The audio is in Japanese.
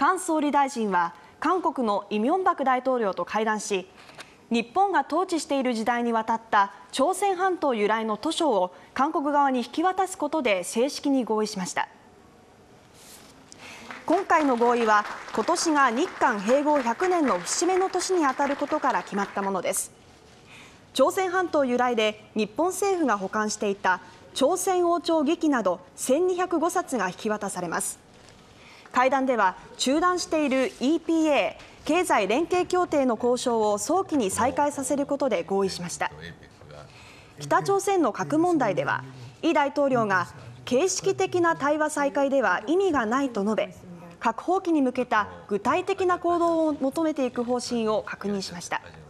菅総理大臣は韓国のイ・ミョンバク大統領と会談し、日本が統治している時代に渡った朝鮮半島由来の図書を韓国側に引き渡すことで正式に合意しました。今回の合意は今年が日韓併合100年の節目の年にあたることから決まったものです。朝鮮半島由来で日本政府が保管していた朝鮮王朝戯記など1205冊が引き渡されます。会談では中断している EPA 経済連携協定の交渉を早期に再開させることで合意しました。北朝鮮の核問題ではイ大統領が形式的な対話再開では意味がないと述べ、核放棄に向けた具体的な行動を求めていく方針を確認しました。